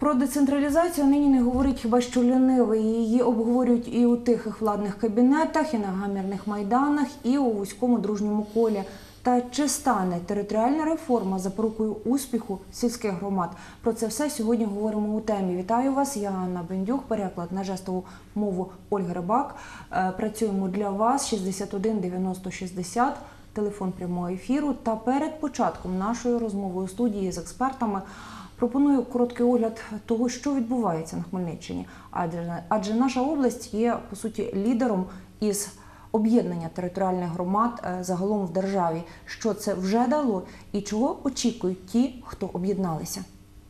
Про децентралізацію нині не говорить хіба що лінивий. Її обговорюють і у тихих владних кабінетах, і на гамірних майданах, і у вузькому дружньому колі. Та чи стане територіальна реформа запорукою успіху сільських громад? Про це все сьогодні говоримо у темі. Вітаю вас, я Анна Бендюк, переклад на жестову мову Ольги Рибак. Працюємо для вас 61 90 60, телефон прямого ефіру. Та перед початком нашої розмови у студії з експертами пропоную короткий огляд того, що відбувається на Хмельниччині. Адже наша область є, по суті, лідером із об'єднання територіальних громад загалом в державі. Що це вже дало і чого очікують ті, хто об'єдналися?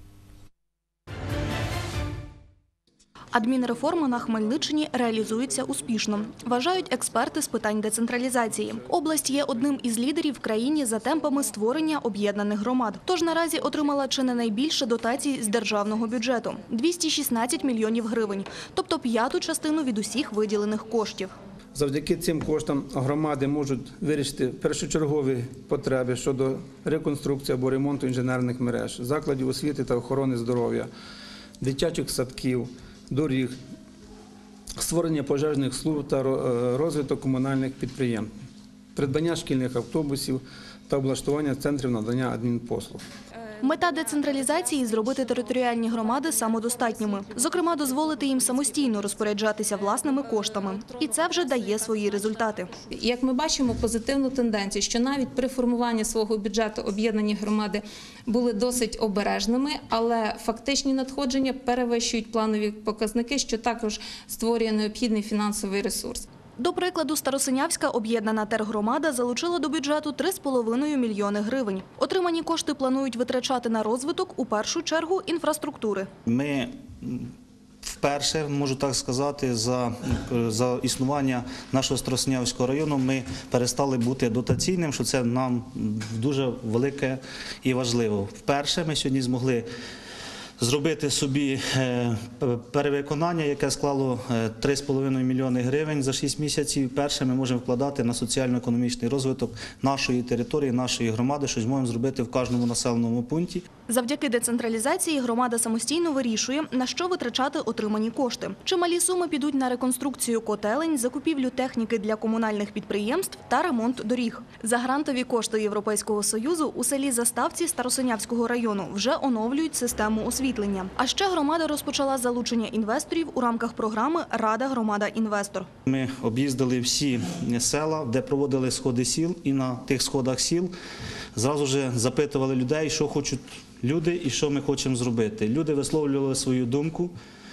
Адмінреформа на Хмельниччині реалізується успішно, вважають експерти з питань децентралізації. Область є одним із лідерів в країні за темпами створення об'єднаних громад. Тож наразі отримала чи не найбільше дотацій з державного бюджету – 216 мільйонів гривень, тобто п'яту частину від усіх виділених коштів. Завдяки цим коштам громади можуть вирішити першочергові потреби щодо реконструкції або ремонту інженерних мереж, закладів освіти та охорони здоров'я, дитячих садків, доріг, створення пожежних служб та розвиток комунальних підприємств, придбання шкільних автобусів та облаштування центрів надання адмінпослуг. Мета децентралізації – зробити територіальні громади самодостатніми. Зокрема, дозволити їм самостійно розпоряджатися власними коштами. І це вже дає свої результати. Як ми бачимо позитивну тенденцію, що навіть при формуванні свого бюджету об'єднані громади були досить обережними, але фактичні надходження перевищують планові показники, що також створює необхідний фінансовий ресурс. До прикладу, Старосинявська об'єднана тергромада залучила до бюджету 3,5 мільйони гривень. Отримані кошти планують витрачати на розвиток, у першу чергу, інфраструктури. Ми вперше, можу так сказати, за існування нашого Старосинявського району ми перестали бути дотаційним, що це нам дуже велике і важливо. Вперше ми сьогодні змогли зробити собі перевиконання, яке склало 3,5 мільйони гривень за 6 місяців. Перше ми можемо вкладати на соціально-економічний розвиток нашої території, нашої громади, що зможемо зробити в кожному населеному пункті. Завдяки децентралізації громада самостійно вирішує, на що витрачати отримані кошти. Чималі суми підуть на реконструкцію котелень, закупівлю техніки для комунальних підприємств та ремонт доріг. За грантові кошти Європейського Союзу у селі Заставці Старосинявського району вже оновлюють систему освітлення. А ще громада розпочала залучення інвесторів у рамках програми «Рада громада-інвестор». Ми об'їздили всі села, де проводили сходи сіл, і на тих сходах сіл зразу ж запитували людей, що хочуть люди і що ми хочемо зробити. Люди висловлювали свою думку.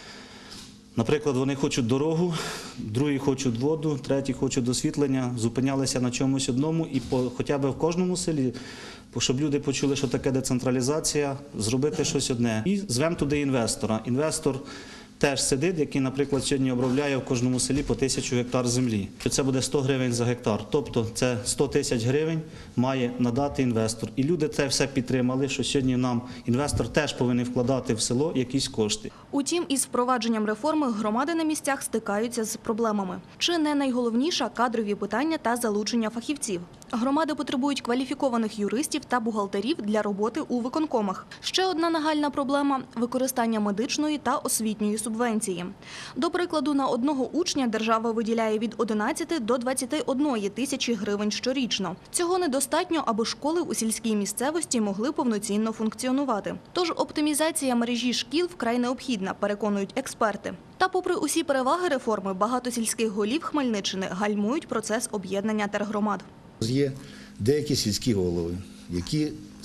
Наприклад, вони хочуть дорогу, другі хочуть воду, треті хочуть освітлення, зупинялися на чомусь одному і хоча б в кожному селі, щоб люди почули, що таке децентралізація, зробити щось одне. І звемо туди інвестора. Інвестор теж сидить, який, наприклад, сьогодні обробляє в кожному селі по 1000 гектар землі. Це буде 100 гривень за гектар, тобто це 100 тисяч гривень має надати інвестор. І люди це все підтримали, що сьогодні нам інвестор теж повинен вкладати в село якісь кошти. Утім, із впровадженням реформи громади на місцях стикаються з проблемами. Чи не найголовніше – кадрові питання та залучення фахівців. Громади потребують кваліфікованих юристів та бухгалтерів для роботи у виконкомах. Ще одна нагальна проблема – використання медичної та освітньої субвенції. До прикладу, на одного учня держава виділяє від 11 до 21 тисячі гривень щорічно. Цього недостатньо, аби школи у сільській місцевості могли повноцінно функціонувати. Тож оптимізація мережі шкіл вкрай необхідна, переконують експерти. Та попри усі переваги реформи, багато сільських голів Хмельниччини гальмують процес об'єднання тергромад. Є деякі сільські голови, які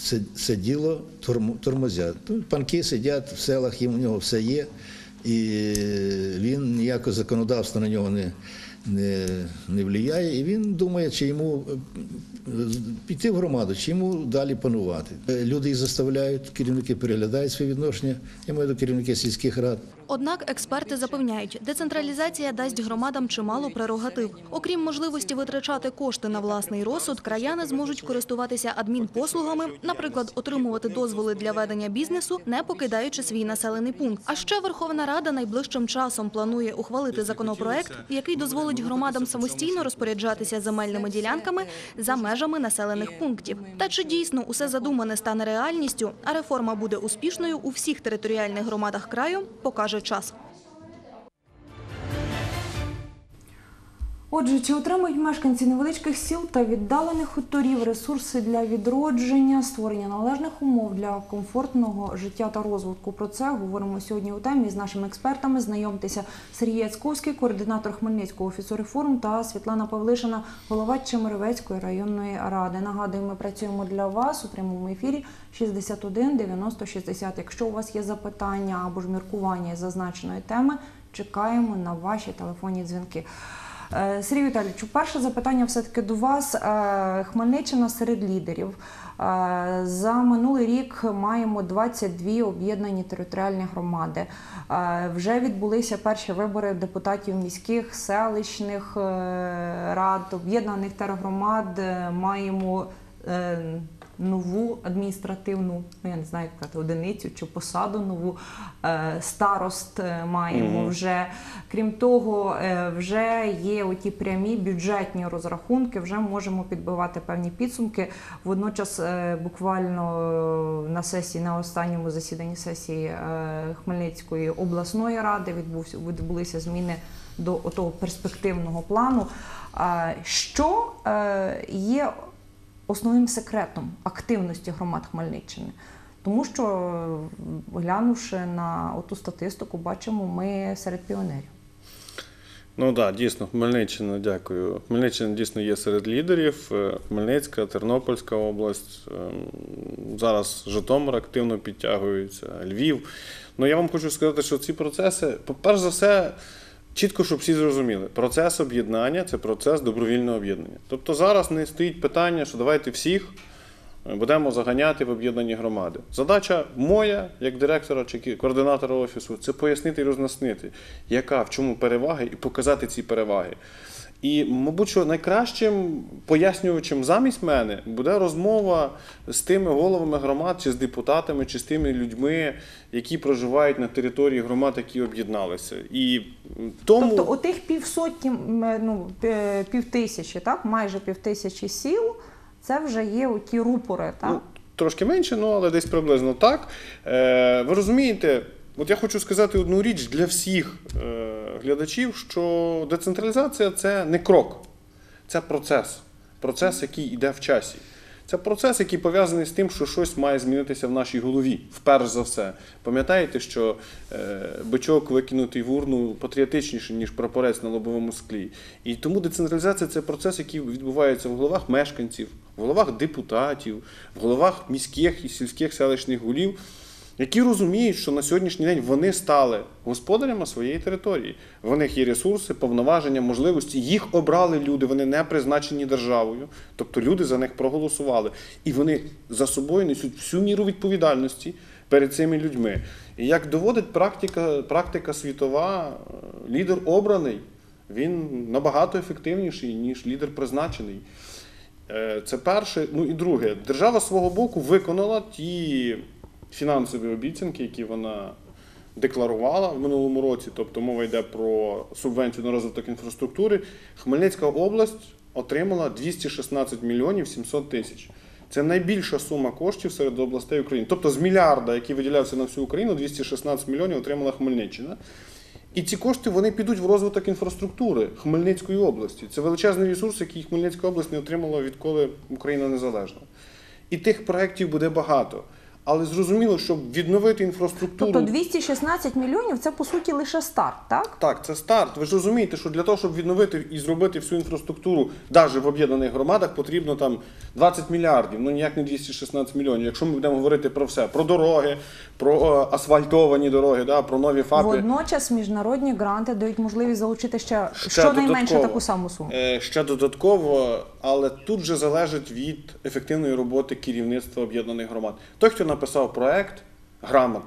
це діло тормозять. Панки сидять в селах, у нього все є, і він ніякого законодавства на нього не впливає, і він думає, чи йому піти в громаду, чи йому далі панувати. Люди їх заставляють, керівники переглядають свої відношення, я маю до керівників сільських рад. Однак експерти запевняють, децентралізація дасть громадам чимало прерогатив. Окрім можливості витрачати кошти на власний розсуд, краяни зможуть користуватися адмінпослугами, наприклад, отримувати дозволи для ведення бізнесу, не покидаючи свій населений пункт. А ще Верховна Рада найближчим часом планує ухвалити законопроект, який дозволить громадам самостійно розпоряджатися земельними ділянками за межами населених пунктів. Та чи дійсно усе задумане стане реальністю, а реформа буде успішною у всіх територіальних громадах краю, покаже час. Отже, чи отримують мешканці невеличких сіл та віддалених хуторів ресурси для відродження, створення належних умов для комфортного життя та розвитку? Про це говоримо сьогодні у темі з нашими експертами. Знайомтеся: Сергій Яцьковський, координатор Хмельницького офісу реформ, та Світлана Павлишина, голова Чемеровецької районної ради. Нагадую, ми працюємо для вас у прямому ефірі 61 90 60. Якщо у вас є запитання або ж міркування із зазначеної теми, чекаємо на ваші телефонні дзвінки. Сергій Віталійович, перше запитання все-таки до вас. Хмельниччина серед лідерів. За минулий рік маємо 22 об'єднані територіальні громади. Вже відбулися перші вибори депутатів міських, селищних рад, об'єднаних тергромад. Маємо нову адміністративну, я не знаю, як сказати, одиницю чи посаду нову, старост маємо вже. Крім того, вже є оті прямі бюджетні розрахунки, вже можемо підбивати певні підсумки. Водночас буквально на сесії, на останньому засіданні сесії Хмельницької обласної ради відбулися зміни до того перспективного плану. Що є основним секретом активності громад Хмельниччини? Тому що, глянувши на оту статистику, бачимо, ми серед піонерів. Ну так, дійсно, Хмельниччина, дякую. Хмельниччина дійсно є серед лідерів. Хмельницька, Тернопільська область, зараз Житомир активно підтягується, Львів. Ну я вам хочу сказати, що ці процеси, перш за все, чітко, щоб всі зрозуміли, процес об'єднання – це процес добровільного об'єднання. Тобто зараз не стоїть питання, що давайте всіх будемо заганяти в об'єднані громади. Задача моя, як директора чи координатора офісу, це пояснити і роз'яснити, яка, в чому переваги, і показати ці переваги. І, мабуть, що найкращим пояснювачем замість мене буде розмова з тими головами громад, чи з депутатами, чи з тими людьми, які проживають на території громад, які об'єдналися. І тому... Тобто отих півтисячі, так? Майже 5000 сіл, це вже є оті рупори, так? Ну, трошки менше, але десь приблизно так. Ви розумієте, от я хочу сказати одну річ для всіх глядачів, що децентралізація – це не крок, це процес. Процес, який йде в часі. Це процес, який пов'язаний з тим, що щось має змінитися в нашій голові, вперше за все. Пам'ятаєте, що бичок, викинутий в урну, патріотичніший, ніж прапорець на лобовому склі. І тому децентралізація – це процес, який відбувається в головах мешканців, в головах депутатів, в головах міських і сільських селищних голів, які розуміють, що на сьогоднішній день вони стали господарями своєї території. В них є ресурси, повноваження, можливості. Їх обрали люди, вони не призначені державою. Тобто люди за них проголосували. І вони за собою несуть всю міру відповідальності перед цими людьми. І як доводить практика світова, лідер обраний, він набагато ефективніший, ніж лідер призначений. Це перше. Ну і друге, держава з свого боку виконала ті фінансові обіцянки, які вона декларувала в минулому році, тобто мова йде про субвенцію на розвиток інфраструктури. Хмельницька область отримала 216 мільйонів 700 тисяч. Це найбільша сума коштів серед областей України. Тобто з мільярда, який виділявся на всю Україну, 216 мільйонів отримала Хмельниччина. І ці кошти, вони підуть в розвиток інфраструктури Хмельницької області. Це величезний ресурс, який Хмельницька область не отримала, відколи Україна незалежна. І тих проєктів буде багато. Але зрозуміло, щоб відновити інфраструктуру... Тобто 216 мільйонів – це, по суті, лише старт, так? Так, це старт. Ви ж розумієте, що для того, щоб відновити і зробити всю інфраструктуру, навіть в об'єднаних громадах, потрібно там 20 мільярдів, ну ніяк не 216 мільйонів. Якщо ми будемо говорити про все, про дороги, про асфальтовані дороги, да, про нові ФАПи. Водночас міжнародні гранти дають можливість залучити ще щонайменше таку саму суму. Ще додатково, але тут же залежить від ефективної роботи керівництва об'єднаних громад. Той, хто написав проект грамотно,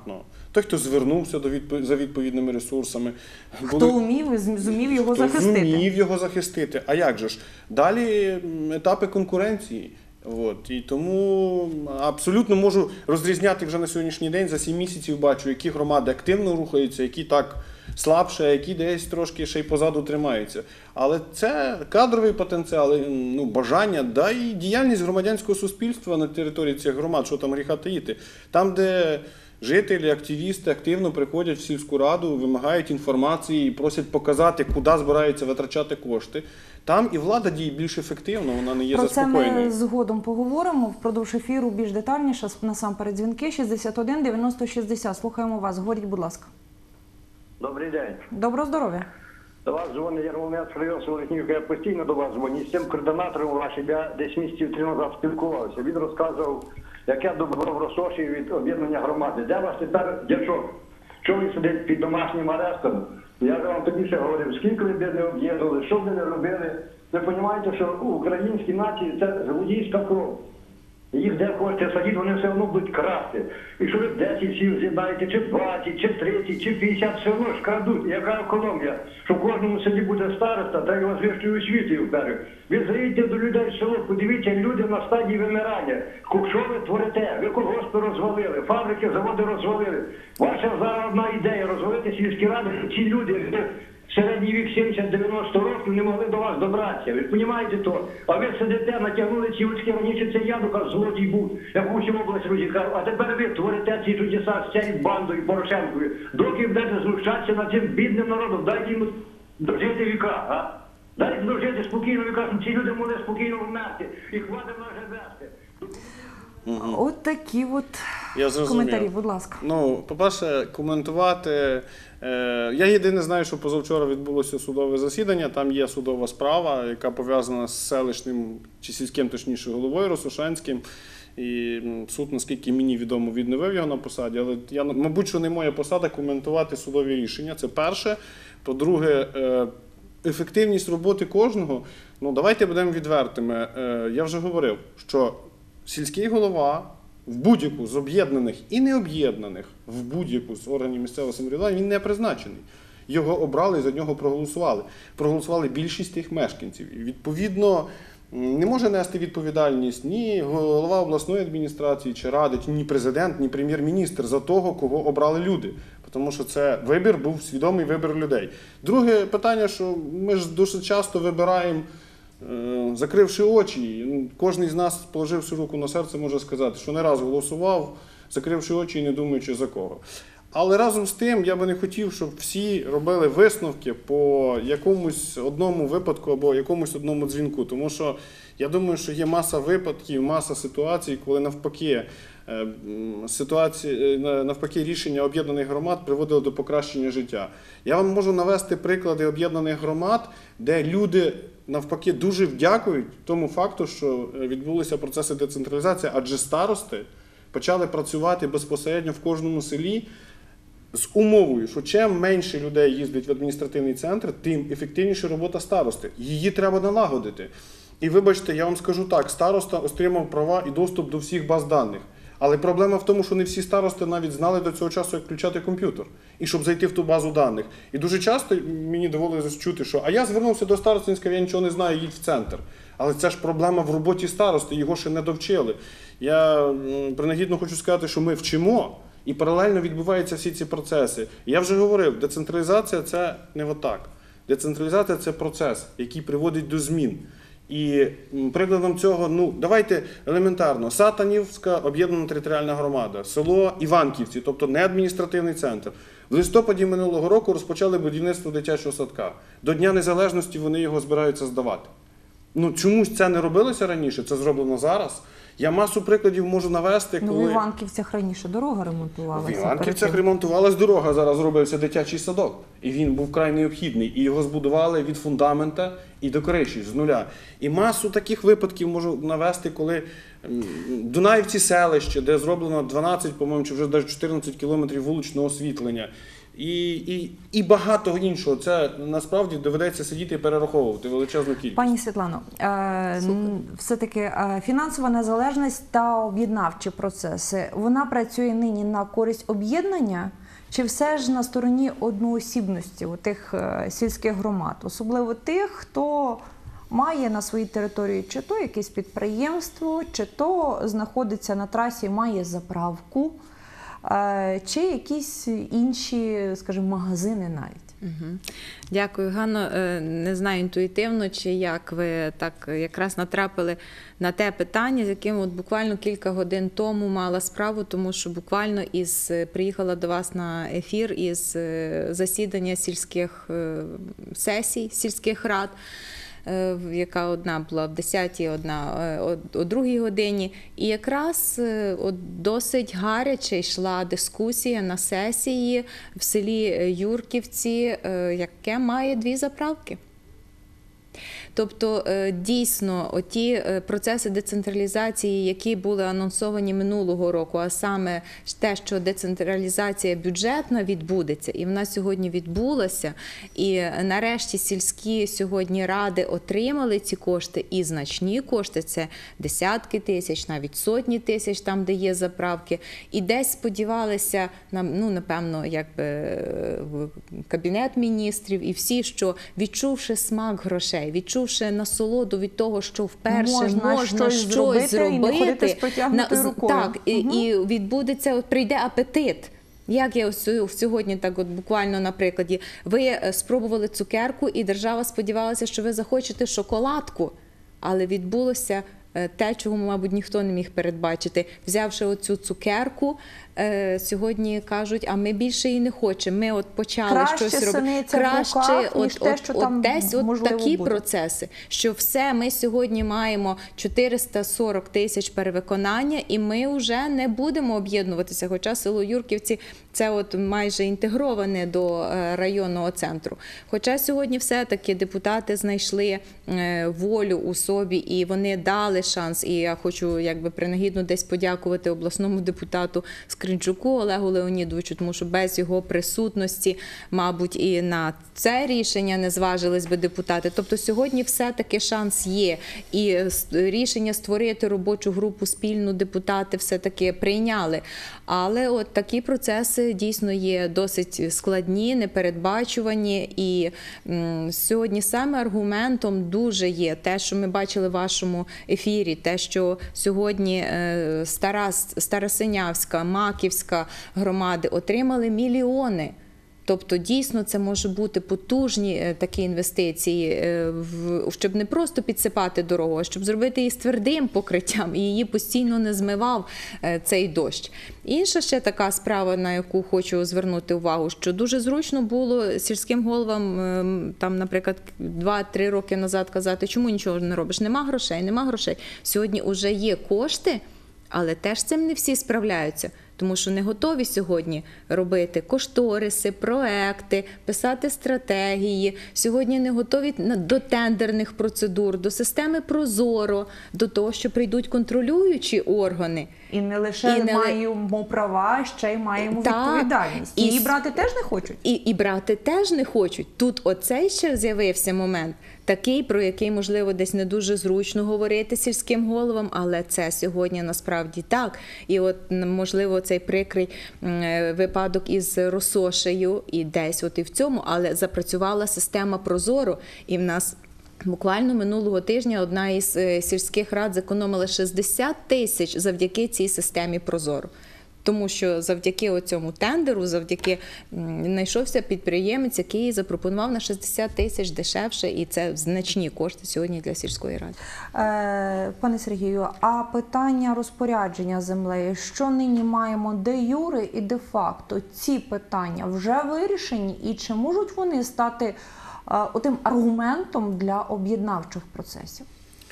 той, хто звернувся за відповідними ресурсами. Хто вмів і зумів його Хто захистити. зумів його захистити. А як же ж? Далі етапи конкуренції. От. І тому абсолютно можу розрізняти вже на сьогоднішній день, за 7 місяців бачу, які громади активно рухаються, які так слабше, а які десь трошки ще й позаду тримаються. Але це кадровий потенціал, бажання, да і діяльність громадянського суспільства на території цих громад, що там гріха таїти. Там, де жителі, активісти активно приходять в сільську раду, вимагають інформації і просять показати, куди збираються витрачати кошти. Там і влада діє більш ефективно, вона не є Про це заспокоєною. ми згодом поговоримо. Впродовж ефіру більш детальніше. Насамперед дзвінки 61 90 60. Слухаємо вас. Говоріть, будь ласка. Добрий день. Доброго здоров'я. До вас дзвонить Ярмолинецький район Солихнівка. Я постійно до вас дзвоню. З цим координатором вашим я десь місяців 3 назад спілкувався. Він розказував, яке добро в Росоші від об'єднання громади. Де ваш тепер дячок? Що він сидить під домашнім арестом? Я ж вам тоді ще говорив, скільки ви б не об'єднували, що б ви не робили. Ви розумієте, що у українській нації це злодійська кров. Їх де хочете садити, вони все одно будуть красти. І що ви 10 сіл з'єднаєте, чи 20, чи 30, чи 50, все одно ж крадуть. Яка економія? Що в кожному селі буде староста, та його з вищою освітою вперед. Ви заїдьте до людей в село, подивіться, люди на стадії вимирання. Що ви творите? Ви колгоспи розвалили, фабрики, заводи розвалили. Ваша зараз одна ідея – розвалити сільські ради. Ці люди, середній вік 70-90 років, не могли до вас добратися. Ви розумієте то? А ви сидите, натягнули ці людські, раніше це Янука злодій був, як у всьому області розіхав. А тепер ви творите ці чудеса з цією бандою Порошенкою. Доки будете знущатися над цим бідним народом, дайте йому дожити віка, а? Дайте дожити спокійно віка, щоб ці люди могли спокійно вмерти. І хватить нас вже вести. От такі от Я зрозумів. коментарі, будь ласка. По-перше, коментувати. Я єдине знаю, що позавчора відбулося судове засідання, там є судова справа, яка пов'язана з селищним, чи сільським, точніше, головою Росошанським. І суд, наскільки мені відомо, відновив його на посаді. Але, мабуть, що не моя посада коментувати судові рішення. Це перше. По-друге, ефективність роботи кожного. Давайте будемо відвертими. Я вже говорив, що сільський голова в будь-яку з об'єднаних і необ'єднаних, в будь-яку з органів місцевого самоврядування, він не призначений. Його обрали і за нього проголосували. Проголосували більшість тих мешканців. І, відповідно, не може нести відповідальність ні голова обласної адміністрації чи ради, ні президент, ні прем'єр-міністр за того, кого обрали люди. Тому що це вибір був свідомий вибір людей. Друге питання, що ми ж дуже часто вибираємо, закривши очі. Кожен з нас, положивши руку на серце, може сказати, що не раз голосував, закривши очі і не думаючи за кого. Але разом з тим я би не хотів, щоб всі робили висновки по якомусь одному випадку або якомусь одному дзвінку. Тому що я думаю, що є маса випадків, маса ситуацій, коли навпаки рішення об'єднаних громад приводило до покращення життя. Я вам можу навести приклади об'єднаних громад, де люди навпаки дуже дякують тому факту, що відбулися процеси децентралізації, адже старости почали працювати безпосередньо в кожному селі з умовою, що чим менше людей їздить в адміністративний центр, тим ефективніша робота старости. Її треба налагодити. І вибачте, я вам скажу так, староста отримав права і доступ до всіх баз даних. Але проблема в тому, що не всі старости навіть знали до цього часу, як включати комп'ютер, і щоб зайти в ту базу даних. І дуже часто мені доводилось чути, що «а я звернувся до старости, він сказав, я нічого не знаю, їдь в центр». Але це ж проблема в роботі старости, його ще не довчили. Я принагідно хочу сказати, що ми вчимо, і паралельно відбуваються всі ці процеси. Я вже говорив, децентралізація – це не отак. Децентралізація – це процес, який приводить до змін. І прикладом цього, давайте елементарно, Сатанівська об'єднана територіальна громада, село Іванківці, тобто не адміністративний центр. В листопаді минулого року розпочали будівництво дитячого садка. До Дня Незалежності вони його збираються здавати. Чомусь це не робилося раніше, це зроблено зараз. Я масу прикладів можу навести, коли... В Іванківцях раніше дорога ремонтувалася. В Іванківцях ремонтувалась дорога, зараз зробився дитячий садок. І він був вкрай необхідний. І його збудували від фундамента і до криші, з нуля. І масу таких випадків можу навести, коли Дунаївці селище, де зроблено 12, по-моєму, чи вже навіть 14 кілометрів вуличного освітлення. і багато іншого. Це насправді доведеться сидіти і перераховувати величезну кількість. Пані Світлано, все-таки фінансова незалежність та об'єднавчі процеси, вона працює нині на користь об'єднання чи все ж на стороні одноосібності у тих сільських громад, особливо тих, хто має на своїй території чи то якесь підприємство, чи то знаходиться на трасі, має заправку, чи якісь інші, скажімо, магазини навіть. Дякую, Ганно. Не знаю інтуїтивно, чи як ви так якраз натрапили на те питання, з яким от буквально кілька годин тому мала справу, тому що буквально приїхала до вас на ефір із засідання сільських сесій, сільських рад, яка одна була в 10-й, одна о 2-й годині. І якраз досить гаряче йшла дискусія на сесії в селі Юрківці, яке має 2 заправки. Тобто, дійсно, ті процеси децентралізації, які були анонсовані минулого року, а саме те, що децентралізація бюджетна відбудеться, і вона сьогодні відбулася, і нарешті сільські сьогодні ради отримали ці кошти, і значні кошти, це десятки тисяч, навіть сотні тисяч, там, де є заправки, і десь сподівалися, напевно, Кабінет міністрів і всі, що відчувши смак грошей, відчувши насолоду від того, що вперше можна щось зробити, і не ходити з протягнутою рукою. Так, і відбудеться, прийде апетит. Як я сьогодні, так от буквально на прикладі, ви спробували цукерку, і держава сподівалася, що ви захочете шоколадку, але відбулося те, чого, мабуть, ніхто не міг передбачити. Взявши оцю цукерку, сьогодні кажуть, а ми більше її не хочемо. Ми от почали щось робити. Краще, ніж те, що там десь можливо такі буде. Процеси, що все, ми сьогодні маємо 440 тисяч перевиконання, і ми вже не будемо об'єднуватися, хоча село Юрківці це от майже інтегроване до районного центру. Хоча сьогодні все-таки депутати знайшли волю у собі, і вони дали шанс, і я хочу принагідно десь подякувати обласному депутату Скринчуку Олегу Леонідовичу, тому що без його присутності, мабуть, і на це рішення не зважились би депутати. Тобто сьогодні все-таки шанс є, і рішення створити робочу групу спільну депутати все-таки прийняли. Але от такі процеси дійсно є досить складні, непередбачувані, і сьогодні саме аргументом дуже є те, що ми бачили в вашому ефірі, те, що сьогодні Старосинявська, Маківська громади отримали мільйони. Тобто, дійсно, це може бути потужні такі інвестиції, щоб не просто підсипати дорогу, а щоб зробити її з твердим покриттям, і її постійно не змивав цей дощ. Інша ще така справа, на яку хочу звернути увагу, що дуже зручно було сільським головам, там, наприклад, 2-3 роки назад казати, чому нічого не робиш, нема грошей, нема грошей. Сьогодні вже є кошти, але теж з цим не всі справляються. Тому що не готові сьогодні робити кошториси, проекти, писати стратегії. Сьогодні не готові до тендерних процедур, до системи ProZorro, до того, що прийдуть контролюючі органи. І не лише маємо права, ще й маємо відповідальність. І її брати теж не хочуть. І брати теж не хочуть. Тут оцей ще з'явився момент, такий, про який, можливо, десь не дуже зручно говорити сільським головам, але це сьогодні насправді так. І от, можливо, цей прикрий випадок із Росошею і десь от і в цьому, але запрацювала система ProZorro, і в нас буквально минулого тижня одна із сільських рад зекономила 60 тисяч завдяки цій системі ProZorro. Тому що завдяки цьому тендеру, знайшовся підприємець, який запропонував на 60 тисяч дешевше, і це значні кошти сьогодні для сільської ради. Пане Сергію, а питання розпорядження землею, що нині маємо де-юре і де-факто? Ці питання вже вирішені, і чи можуть вони стати отим аргументом для об'єднавчих процесів?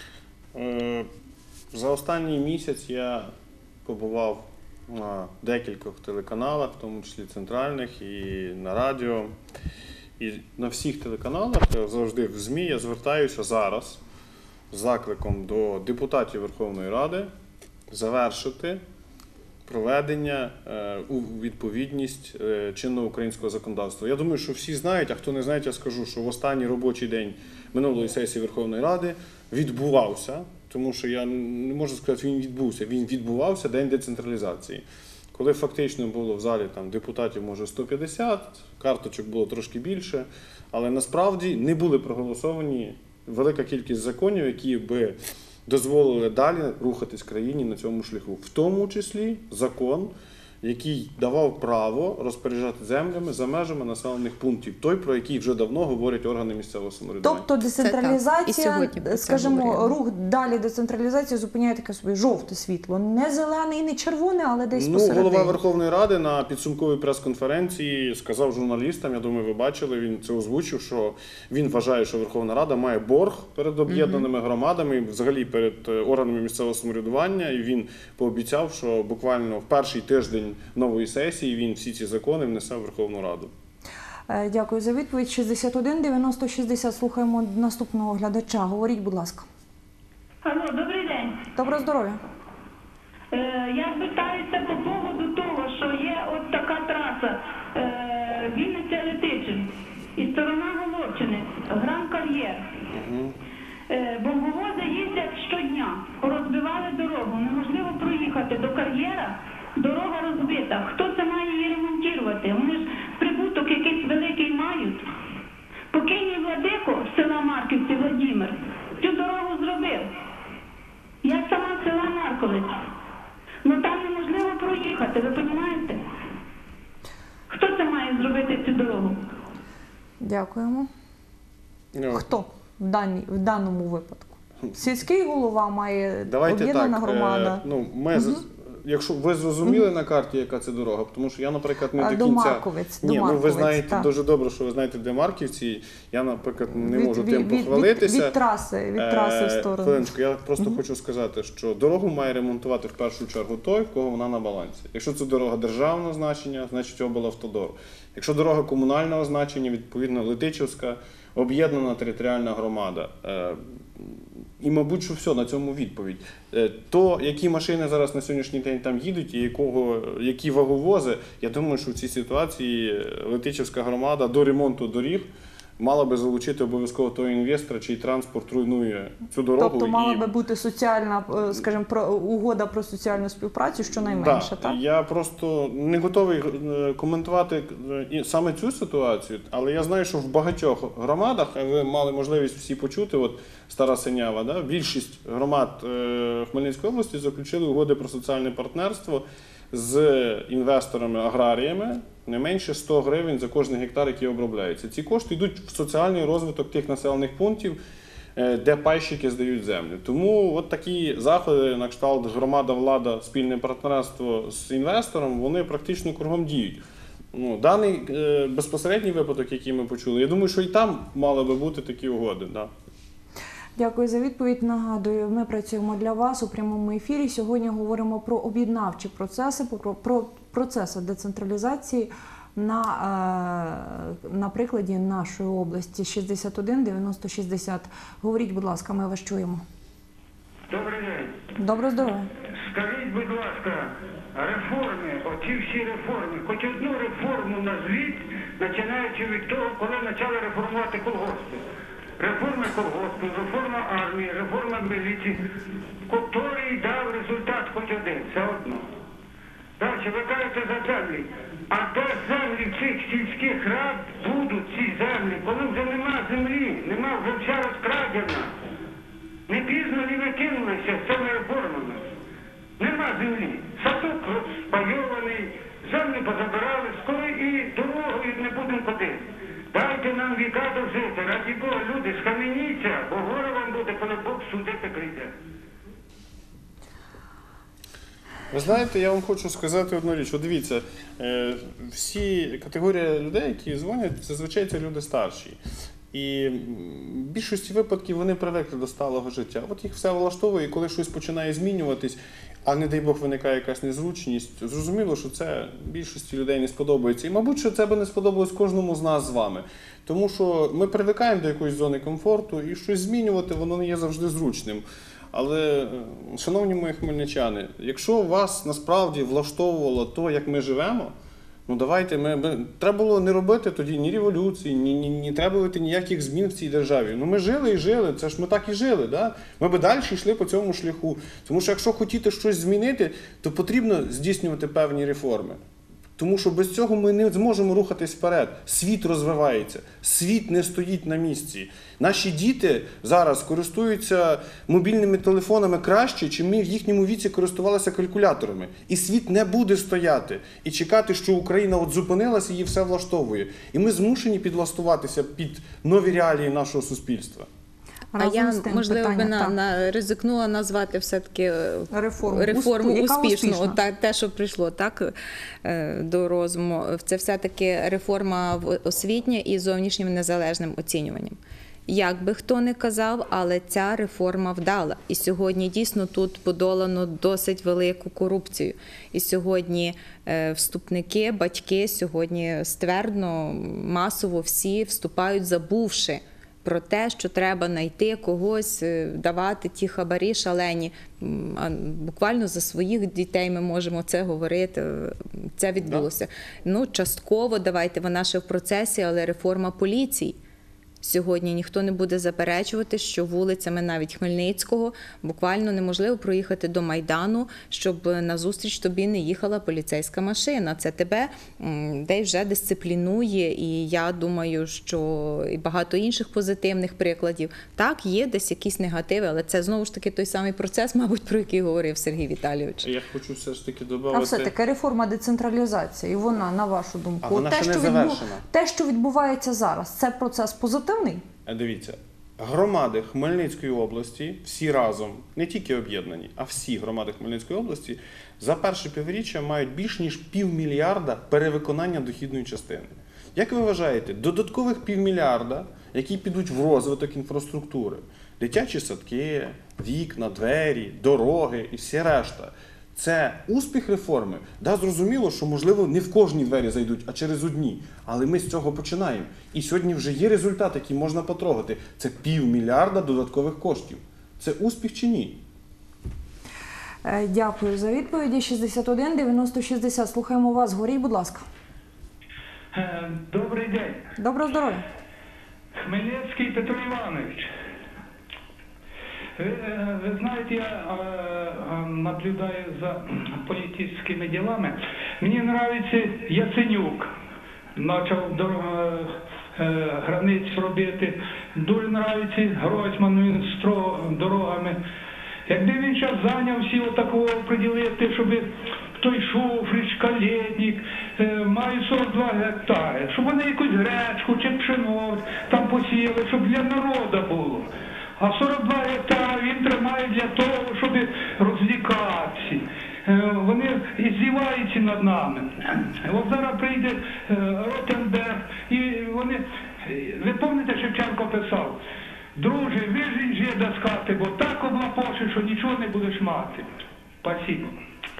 За останній місяць я побував на декількох телеканалах, в тому числі центральних, і на радіо. І на всіх телеканалах, завжди в ЗМІ, я звертаюся зараз з закликом до депутатів Верховної Ради завершити проведення у відповідність чинного українського законодавства. Я думаю, що всі знають, а хто не знає, я скажу, що в останній робочий день минулої сесії Верховної Ради відбувався, тому що я не можу сказати, він відбувався День децентралізації. Коли фактично було в залі там, депутатів, може, 150, карточок було трошки більше, але насправді не були проголосовані велика кількість законів, які би дозволили далі рухатись країні на цьому шляху. В тому числі закон, який давав право розпоряджати землями за межами населених пунктів. Той, про який вже давно говорять органи місцевого самоврядування. Тобто І децентралізація, сьогодні про це скажімо, говорили. рух далі децентралізації зупиняє таке собі жовте світло. Не зелене і не червоне, але десь посередині. Голова Верховної Ради на підсумковій прес-конференції сказав журналістам, я думаю, ви бачили, він це озвучив, що він вважає, що Верховна Рада має борг перед об'єднаними громадами, взагалі перед органами місцевого самоврядування, і він пообіцяв, що буквально в перший тиждень нової сесії він всі ці закони внесе в Верховну Раду. Дякую за відповідь. 61 90 60. Слухаємо наступного глядача. Говоріть, будь ласка. Алло, добрий день. Доброго здоров'я. Я звертаюся по поводу того, що є от така траса Вінниця-Летичин і сторона Головчини, Гран-Кар'єр. Бомбовози їздять щодня, порозбивали дорогу, неможливо проїхати до кар'єра, дорога розбита. Хто це має її ремонтувати? Вони ж прибуток якийсь великий мають. Покійний владико з села Марківці Владимир цю дорогу зробив. Я сама з села Марковець. Ну там неможливо проїхати, ви розумієте? Хто це має зробити цю дорогу? Дякуємо. Ну, Хто в даному випадку? Сільський голова має, Давайте об'єднана так, громада. Якщо ви зрозуміли на карті, яка це дорога, тому що я, наприклад, не до До кінця... Марковець, Ні, до ви Марковець, знаєте так. дуже добре, що ви знаєте, де Марківці. Я, наприклад, не можу тим похвалитися. Від траси в сторону. Хвилиночку, я просто хочу сказати, що дорогу має ремонтувати в першу чергу той, в кого вона на балансі. Якщо це дорога державного значення, значить облавтодор. Якщо дорога комунального значення, відповідно Летичівська об'єднана територіальна громада. І, мабуть, що все, на цьому відповідь. То, які машини зараз на сьогоднішній день там їдуть і які ваговози, я думаю, що в цій ситуації Летичівська громада до ремонту доріг мала би залучити обов'язково того інвестора, чий транспорт руйнує цю дорогу. Тобто мала би бути соціальна, скажімо, угода про соціальну співпрацю, щонайменше, так? Я просто не готовий коментувати саме цю ситуацію, але я знаю, що в багатьох громадах, ви мали можливість всі почути, от Стара Синява, да, більшість громад Хмельницької області заключили угоди про соціальне партнерство з інвесторами-аграріями, не менше 100 гривень за кожен гектар, який обробляється. Ці кошти йдуть в соціальний розвиток тих населених пунктів, де пайщики здають землю. Тому от такі заходи, на кшталт громада, влада, спільне партнерство з інвестором, вони практично кругом діють. Даний безпосередній випадок, який ми почули, я думаю, що і там мали би бути такі угоди. Да. Дякую за відповідь. Нагадую, ми працюємо для вас у прямому ефірі. Сьогодні говоримо про об'єднавчі процеси, про процеси децентралізації на прикладі нашої області. 61 90 60. Говоріть, будь ласка, ми вас чуємо. Добрий день. Доброго здоров'я. Скажіть, будь ласка, реформи, оці всі реформи, хоч одну реформу назвіть, починаючи від того, коли почали реформувати колгоспи. Реформа колгоспу, реформа армії, реформа міліції, котрий дав результат хоч один, все одно. Далі, ви кажете за землі. А де землі цих сільських рад будуть ці землі, коли вже нема землі, нема, вже вся розкрадена. Не пізно не викинулися з цими реформами. Нема землі. Садок розпайований, землі позабирали, скоро і дорогою не будемо ходити. Дайте нам віка дожити, раді Бога, люди, схаменіться, бо горе вам буде, коли Бог судити прийде. Ви знаєте, я вам хочу сказати одну річ. От дивіться, всі категорії людей, які дзвонять, зазвичай це люди старші. І в більшості випадків вони привикли до сталого життя. От їх все влаштовує, і коли щось починає змінюватись, а не дай Бог виникає якась незручність, зрозуміло, що це більшості людей не сподобається. І, мабуть, що це би не сподобалось кожному з нас з вами. Тому що ми привикаємо до якоїсь зони комфорту, і щось змінювати, воно не є завжди зручним. Але, шановні мої хмельничани, якщо вас насправді влаштовувало то, як ми живемо, ну давайте, треба було не робити тоді ні революції, ні требувати ніяких змін в цій державі. Ну ми жили і жили, це ж ми так і жили, да? Ми би далі йшли по цьому шляху. Тому що якщо хотіти щось змінити, то потрібно здійснювати певні реформи. Тому що без цього ми не зможемо рухатись вперед. Світ розвивається, світ не стоїть на місці. Наші діти зараз користуються мобільними телефонами краще, чим ми в їхньому віці користувалися калькуляторами. І світ не буде стояти і чекати, що Україна от зупинилася і її все влаштовує. І ми змушені підлаштуватися під нові реалії нашого суспільства. А Разом я, з тим можливо, питання, ризикнула назвати все-таки реформу яка успішну. успішна? Те, що прийшло так до розуму, це все-таки реформа освітня і зовнішнім незалежним оцінюванням. Як би хто не казав, але ця реформа вдала. І сьогодні дійсно тут подолано досить велику корупцію. І сьогодні вступники, батьки сьогодні ствердно, масово всі вступають, забувши про те, що треба знайти когось, давати ті хабарі шалені. Буквально за своїх дітей ми можемо це говорити. Це відбулося. Ну, частково, давайте, вона ще в процесі, але реформа поліції. Сьогодні ніхто не буде заперечувати, що вулицями навіть Хмельницького буквально неможливо проїхати до Майдану, щоб назустріч тобі не їхала поліцейська машина. Це тебе десь вже дисциплінує, і я думаю, що і багато інших позитивних прикладів. Так, є десь якісь негативи, але це знову ж таки той самий процес, мабуть, про який говорив Сергій Віталійович. Я хочу все ж таки А додати. все-таки реформа децентралізації, вона, на вашу думку, вона ще не завершена. те, що відбувається зараз, це процес позитивний? Дивіться, громади Хмельницької області всі разом, не тільки об'єднані, а всі громади Хмельницької області за перше півріччя мають більш ніж 500 мільярда перевиконання дохідної частини. Як ви вважаєте, додаткових 500 мільярда, які підуть в розвиток інфраструктури, дитячі садки, вікна, двері, дороги і всі решта, це успіх реформи? Да, зрозуміло, що, можливо, не в кожні двері зайдуть, а через одні. Але ми з цього починаємо. І сьогодні вже є результат, який можна потрогати. Це 500 мільярда додаткових коштів. Це успіх чи ні? Дякую за відповіді. 61 90 60. Слухаємо вас. Говоріть, будь ласка. Добрий день. Доброго здоров'я. Хмельницький Петро Іванович. Ви знаєте, я наблюдаю за політичними ділами. Мені подобається Яценюк. Почав границь робити. Дуже подобається Гройсман, він з дорогами. Якби він зараз зайняв всі отакого приділити, щоб той Шуфрич, Калєтнік, мають 42 гектари, щоб вони якусь гречку чи пшено там посіяли, щоб для народу було. А 42 гектари він тримає для того, щоб розвлікатися. Вони здіваються над нами. От зараз прийде Ротенберг, і вони, ви пам'ятаєте, Шевченко писав: друже, вижень жида з хати, бо так облапошиш, що нічого не будеш мати. Спасибо.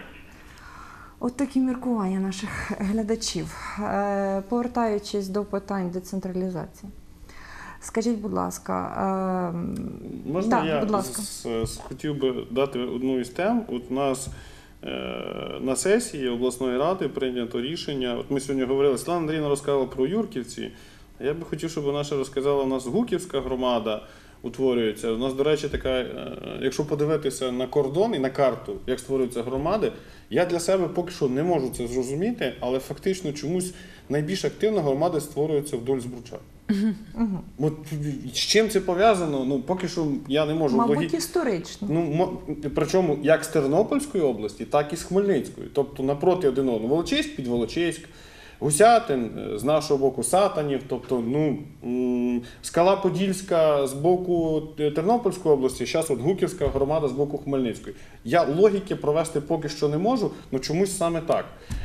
От такі міркування наших глядачів. Повертаючись до питань децентралізації. Скажіть, будь ласка. Можна я будь ласка. хотів би дати одну із тем. От у нас на сесії обласної ради прийнято рішення. От ми сьогодні говорили, Світлана Андріївна розказала про Юрківці. Я би хотів, щоб вона ще розказала, у нас Гуківська громада утворюється. У нас, до речі, така, якщо подивитися на кордон і на карту, як створюються громади, я для себе поки що не можу це зрозуміти, але фактично чомусь найбільш активно громади створюються вдоль Збруча. От з чим це пов'язано? Ну, поки що я не можу. Мабуть, історично. Ну, причому як з Тернопільської області, так і з Хмельницької. Тобто напроти один одного. Волочиськ під Волочиськ, Гусятин, з нашого боку Сатанів, тобто, Скала Подільська з боку Тернопільської області, зараз от Гуківська громада з боку Хмельницької. Я логіки провести поки що не можу, але чомусь саме так.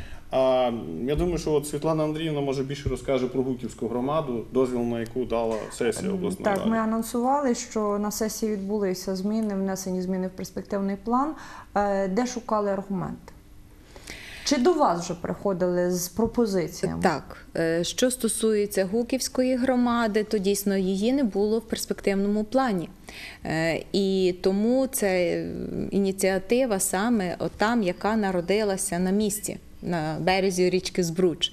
Я думаю, що от Світлана Андріївна може більше розкаже про Гуківську громаду, дозвіл на яку дала сесія обласної ради. Так, ми анонсували, що на сесії відбулися зміни, внесені зміни в перспективний план. Де шукали аргументи? Чи до вас вже приходили з пропозиціями? Так, що стосується Гуківської громади, то дійсно її не було в перспективному плані. І тому це ініціатива саме там, яка народилася на місці, на березі річки Збруч.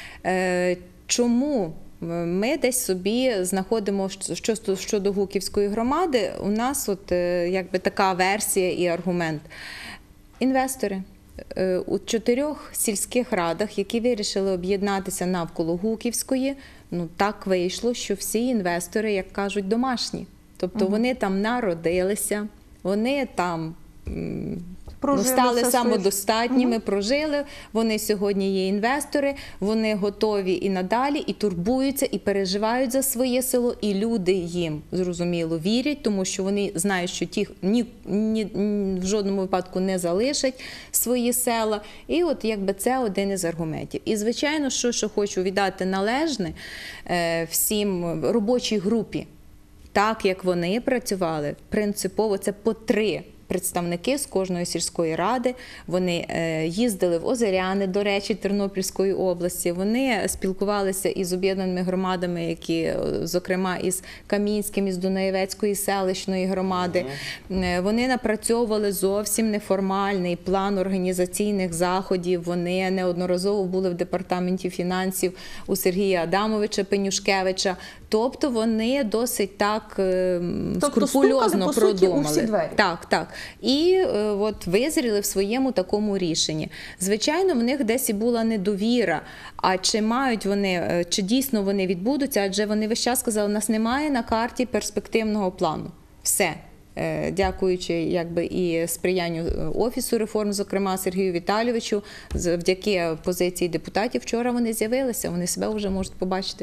Чому ми десь собі знаходимо, що щодо Гуківської громади, у нас от якби така версія і аргумент. Інвестори. У 4 сільських радах, які вирішили об'єднатися навколо Гуківської, ну так вийшло, що всі інвестори, як кажуть, домашні. Тобто вони там народилися, вони там стали самодостатніми, прожили, вони сьогодні є інвестори, вони готові і надалі, і турбуються, і переживають за своє село, і люди їм, зрозуміло, вірять, тому що вони знають, що ті в жодному випадку не залишать свої села. І от якби це один із аргументів. І звичайно, що хочу віддати належне всім робочій групі, так як вони працювали, принципово це по 3 представники з кожної сільської ради. Вони їздили в Озеряни, до речі, Тернопільської області. Вони спілкувалися із об'єднаними громадами, які, зокрема, із Камінським, із Дунаєвецької селищної громади. Вони напрацьовували зовсім неформальний план організаційних заходів. Вони неодноразово були в департаменті фінансів у Сергія Адамовича Пенюшкевича. Тобто вони досить так скрупульозно продумали. Так. І от визріли в своєму такому рішенні. Звичайно, в них десь і була недовіра. А чи мають вони, чи дійсно вони відбудуться? Адже вони весь час сказали, у нас немає на карті перспективного плану. Все. Дякуючи якби і сприянню Офісу реформ, зокрема Сергію Віталійовичу, завдяки позиції депутатів, вчора вони з'явилися, вони себе вже можуть побачити.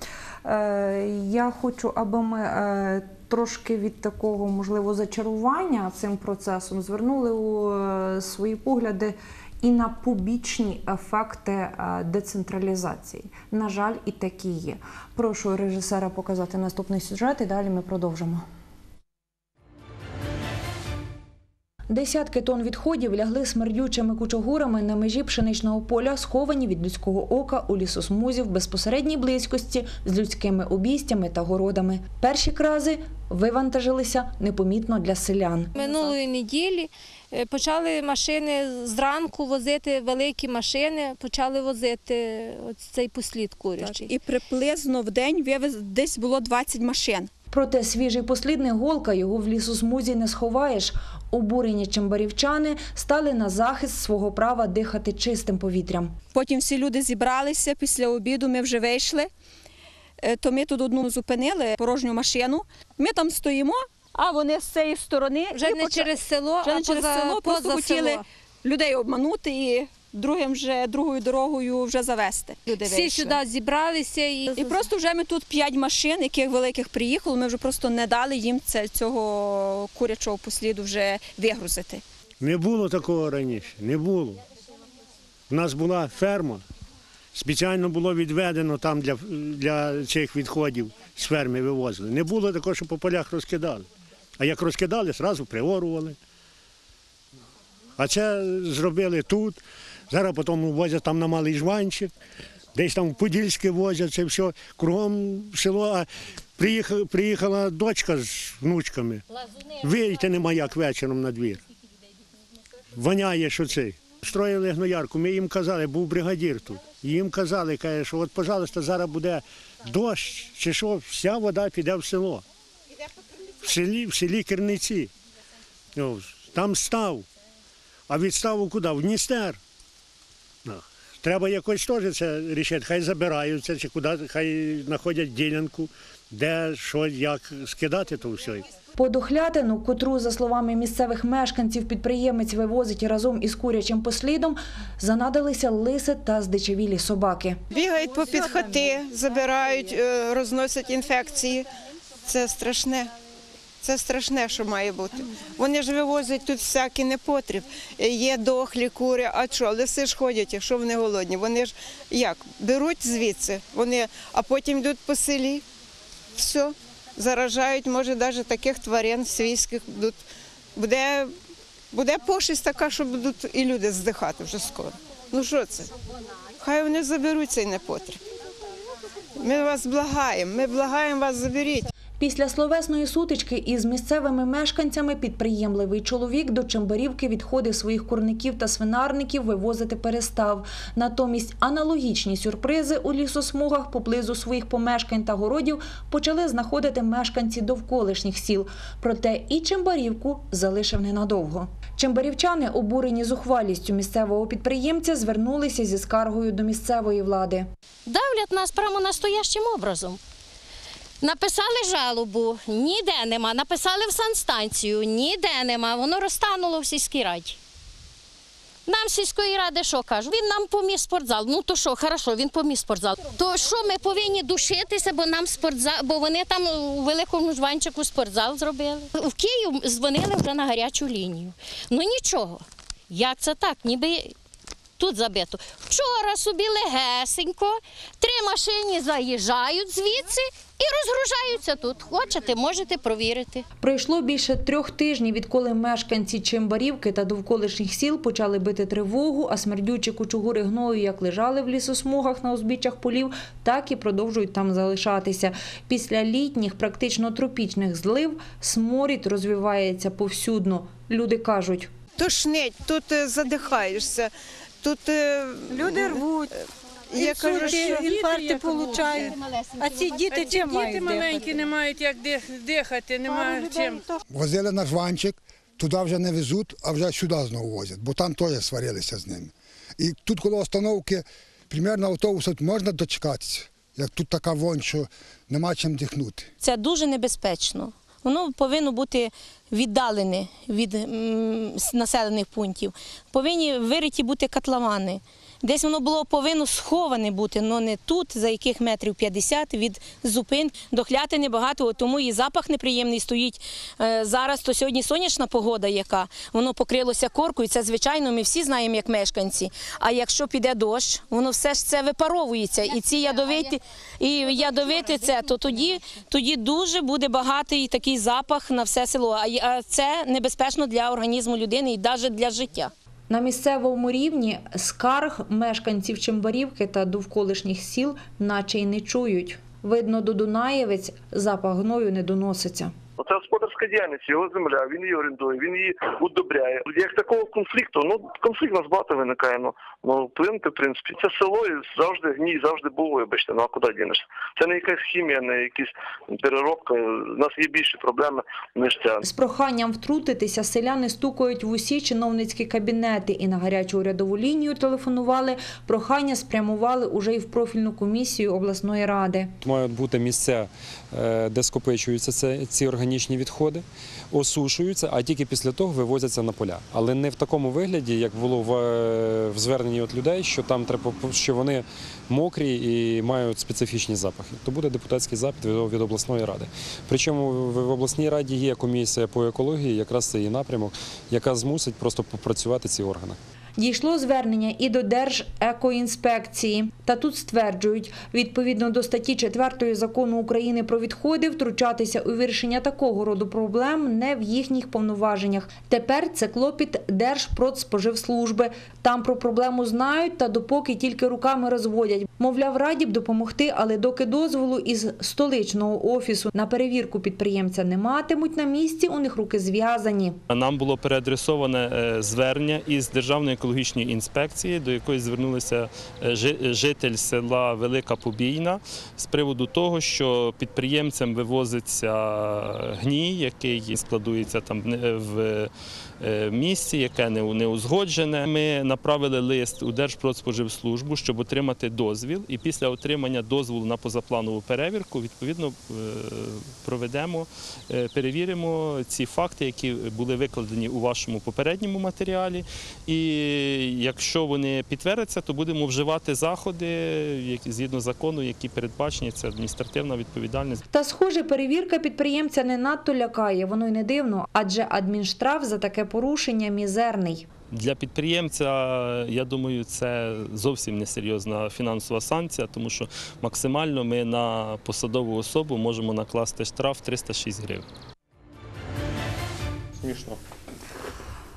Я хочу, аби ми трошки від такого, можливо, зачарування цим процесом звернули свої погляди і на побічні ефекти децентралізації. На жаль, і такі є. Прошу режисера показати наступний сюжет і далі ми продовжимо. Десятки тонн відходів лягли смердючими кучугурами на межі пшеничного поля, сховані від людського ока у лісосмузі в безпосередній близькості з людськими обійстями та городами. Перші крази вивантажилися непомітно для селян. Минулої неділі почали машини зранку возити, великі машини, почали возити цей послід курячий. І приблизно в день десь було 20 машин. Проте свіжий послід не голка, його в лісосмузі не сховаєш. Обурені чимбарівчани стали на захист свого права дихати чистим повітрям. Потім всі люди зібралися, після обіду ми вже вийшли, то ми тут одну зупинили, порожню машину. Ми там стоїмо, а вони з цієї сторони. Вже не через село, а просто хотіли людей обманути і другою дорогою вже завести. Всі сюди зібралися. І просто вже ми тут 5 машин, яких великих приїхало, ми вже просто не дали їм цього курячого посліду вже вигрузити. Не було такого раніше, не було. У нас була ферма, спеціально було відведено там для цих відходів, з ферми вивозили. Не було такого, що по полях розкидали. А як розкидали, одразу приорували. А це зробили тут. Зараз потім возять там на Малий Жванчик, десь там в Подільське возять, це все, кругом село. А приїхала дочка з внучками, вийти нема як вечором на двір. Воняє, що це. Строїли гноярку, ми їм казали, був бригадір тут. Їм казали, каже, що от, пожалуйста, зараз буде дощ, чи що, вся вода піде в село. В селі Керниці. Там став. А від ставу куди? В Дністер. Треба якось теж це рішити. Хай забираються, чи куди, хай знаходять ділянку, де, що, як скидати то все. По дохлятину, котру, за словами місцевих мешканців, підприємець вивозить разом із курячим послідом, занадилися лиси та здичавілі собаки. Бігають попід хати, забирають, розносять інфекції. Це страшне. Це страшне, що має бути. Вони ж вивозять тут всякий непотріб. Є дохлі кури, а що, лиси ж ходять, якщо вони голодні. Вони ж як, беруть звідси, а потім йдуть по селі, все, заражають, може, навіть таких тварин свійських. Буде пошесть така, що будуть і люди здихати вже скоро. Ну що це? Хай вони заберуть цей непотріб. Ми вас благаємо, ми благаємо вас, заберіть. Після словесної сутички із місцевими мешканцями підприємливий чоловік до Чембарівки відходи своїх курників та свинарників вивозити перестав. Натомість аналогічні сюрпризи у лісосмугах поблизу своїх помешкань та городів почали знаходити мешканці довколишніх сіл. Проте і Чембарівку залишив ненадовго. Чембарівчани, обурені зухвалістю місцевого підприємця, звернулися зі скаргою до місцевої влади. Давлять нас прямо настоящим образом. Написали жалобу, ніде нема. Написали в санстанцію, ніде нема. Воно розтануло в сільській раді. Нам сільської ради що кажуть? Він нам поміг спортзал. Ну то що, хорошо, він поміг спортзал. То що ми повинні душитися, бо нам спортзал, бо вони там у Великому Жванчику спортзал зробили. В Київ дзвонили вже на гарячу лінію. Ну нічого, як це так, ніби тут забито. Вчора собі легесенько, 3 машини заїжджають звідси і розгружаються тут. Хочете, можете провірити. Пройшло більше 3 тижнів, відколи мешканці Чембарівки та довколишніх сіл почали бити тривогу, а смердючі кучугури гною як лежали в лісосмугах на узбіччях полів, так і продовжують там залишатися. Після літніх, практично тропічних злив сморід розвивається повсюдно. Люди кажуть. Тошнить, тут задихаєшся, тут люди рвуть. Я кажу, що інфаркти отримують. А ці діти чим мають дихати? Діти маленькі не мають як дихати, немає чим. Возили на Жванчик, туди вже не везуть, а вже сюди знову возять, бо там теж сварилися з ними. І тут коло остановки, примерно автобусу можна дочекатися, як тут така вонь, що нема чим дихнути. Це дуже небезпечно. Воно повинно бути віддалене від населених пунктів. Повинні вириті бути котловани. Десь воно повинно сховане бути, але не тут, за яких метрів 50 від зупинки. Дохляти небагато, тому і запах неприємний стоїть. Зараз, то сьогодні сонячна погода яка, воно покрилося коркою, це звичайно, ми всі знаємо як мешканці. А якщо піде дощ, воно все ж це випаровується. І ці ядовити це, то тоді дуже буде багатий такий запах на все село. А це небезпечно для організму людини і навіть для життя. На місцевому рівні скарг мешканців Чембарівки та довколишніх сіл наче й не чують. Видно, до Дунаєвець запах гною не доноситься. Це господарська діяльність, його земля, він її орендує, він її удобряє. Як такого конфлікту, конфлікт у нас багато виникає, плинти, в принципі, це село і завжди гній, завжди був, вибачте, а куди дінешся? Це не якась хімія, не якась переробка, у нас є більші проблеми, ніж ця. З проханням втрутитися селяни стукають в усі чиновницькі кабінети і на гарячу урядову лінію телефонували, прохання спрямували уже і в профільну комісію обласної ради. Мають бути місця, де скопичуються ці органічні відходи, осушуються, а тільки після того вивозяться на поля. Але не в такому вигляді, як було в зверненні від людей, що там що вони мокрі і мають специфічні запахи. То буде депутатський запит від обласної ради. Причому в обласній раді є комісія по екології, якраз це і напрямок, яка змусить просто попрацювати ці органи. Дійшло звернення і до Держекоінспекції. Та тут стверджують, відповідно до статті 4 Закону України про відходи, втручатися у вирішення такого роду проблем не в їхніх повноваженнях. Тепер це клопіт Держпродспоживслужби. Там про проблему знають, та допоки тільки руками розводять. Мовляв, раді б допомогти, але доки дозволу із столичного офісу на перевірку підприємця не матимуть на місці, у них руки зв'язані. Нам було переадресоване звернення із Державної екологічної інспекції, до якої звернулися житель села Велика Побійна з приводу того, що підприємцям вивозиться гній, який складується там в місці, яке не узгоджене. Ми направили лист у Держпродспоживслужбу, щоб отримати дозвіл, і після отримання дозволу на позапланову перевірку, відповідно, перевіримо ці факти, які були викладені у вашому попередньому матеріалі, і якщо вони підтвердяться, то будемо вживати заходи, згідно закону, які передбачені, це адміністративна відповідальність. Та, схоже, перевірка підприємця не надто лякає, воно й не дивно, адже адмінштраф за таке порушення мізерний. Для підприємця, я думаю, це зовсім несерйозна фінансова санкція, тому що максимально ми на посадову особу можемо накласти штраф 306 гривень. Смішно.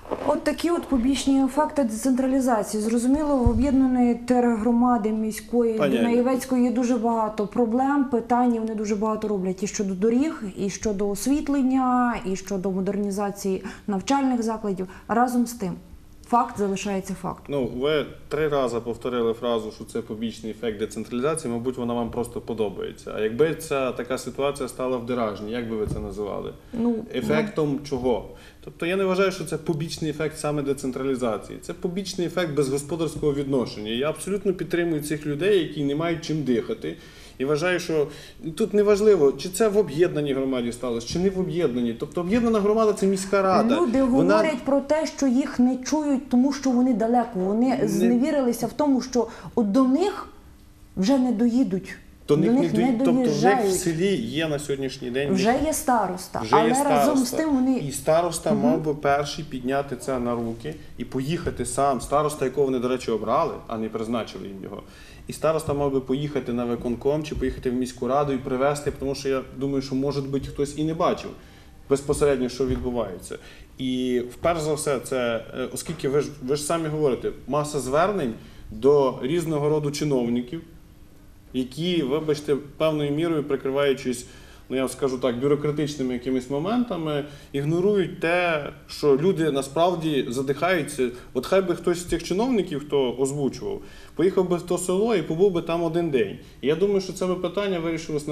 От такі от побічні ефекти децентралізації. Зрозуміло, в об'єднаної тергромади міської Дунаєвецької є дуже багато проблем, питань, і вони дуже багато роблять і щодо доріг, і щодо освітлення, і щодо модернізації навчальних закладів. Разом з тим, факт залишається фактом. Ну, ви 3 рази повторили фразу, що це побічний ефект децентралізації, мабуть, вона вам просто подобається. А якби ця така ситуація стала в Деражні, як би ви це називали? Ефектом чого? Тобто я не вважаю, що це побічний ефект саме децентралізації. Це побічний ефект безгосподарського відношення. Я абсолютно підтримую цих людей, які не мають чим дихати. І вважаю, що тут не важливо, чи це в об'єднаній громаді сталося, чи не в об'єднаній. Тобто об'єднана громада – це міська рада. Люди говорять про те, що їх не чують, тому що вони далеко. Вони зневірилися в тому, що от до них вже не доїдуть. До них не доїжджають. Тобто в них в селі є на сьогоднішній день... Вже є староста, але разом з тим вони... І староста мав би перший підняти це на руки і поїхати сам. Староста, якого вони, до речі, обрали, а не призначили їм його. І староста мав би поїхати на виконком чи поїхати в міську раду і привезти, тому що я думаю, що, може бути, хтось і не бачив безпосередньо, що відбувається. І, вперше за все, це, оскільки ви ж самі говорите, маса звернень до різного роду чиновників, які, вибачте, певною мірою, прикриваючись, ну я скажу так, бюрократичними якимись моментами, ігнорують те, що люди насправді задихаються. От хай би хтось з цих чиновників, хто озвучував, поїхав би в то село і побув би там один день. І я думаю, що це питання вирішилось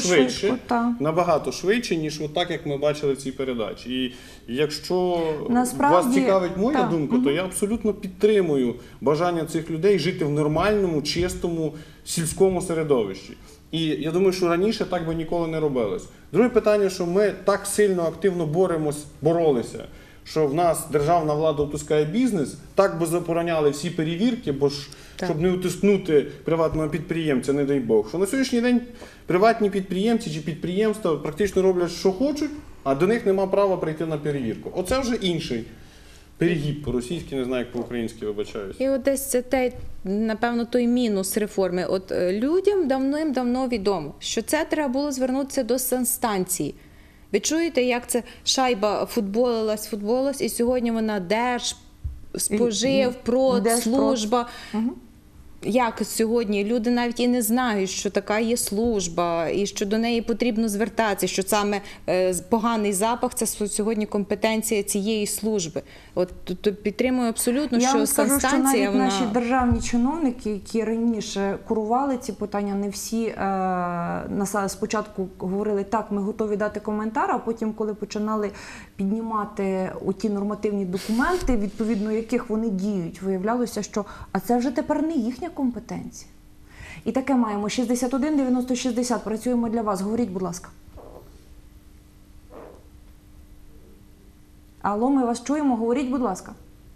набагато швидше, ніж так, як ми бачили в цій передачі. І якщо вас цікавить моя думка, то я абсолютно підтримую бажання цих людей жити в нормальному, чистому, сільському середовищі. І я думаю, що раніше так би ніколи не робилось. Друге питання, що ми так сильно активно боролися, що в нас державна влада утискає бізнес, так би забороняли всі перевірки, бо ж, щоб не утиснути приватного підприємця, не дай Бог. Що на сьогоднішній день приватні підприємці чи підприємства практично роблять, що хочуть, а до них нема права прийти на перевірку. Оце вже інший перегиб по-російськи, не знаю, як по-українськи, вибачаюсь. І от десь це напевно, той мінус реформи. От людям давним-давно відомо, що це треба було звернутися до санстанції. Ви чуєте, як це шайба футболилась, і сьогодні вона Держспожив, Продслужба. Як сьогодні люди навіть і не знають, що така є служба, і що до неї потрібно звертатися, що саме поганий запах – це сьогодні компетенція цієї служби. От підтримую абсолютно, що санстанція, вона... Я вам скажу, що навіть наші державні чиновники, які раніше курували ці питання, не всі спочатку говорили, так, ми готові дати коментар, а потім, коли починали піднімати ті нормативні документи, відповідно яких вони діють, виявлялося, що а це вже тепер не їхня компетенція. І таке маємо. 61 90 60. Працюємо для вас. Говоріть, будь ласка. Алло, ми вас чуємо. Говоріть, будь ласка.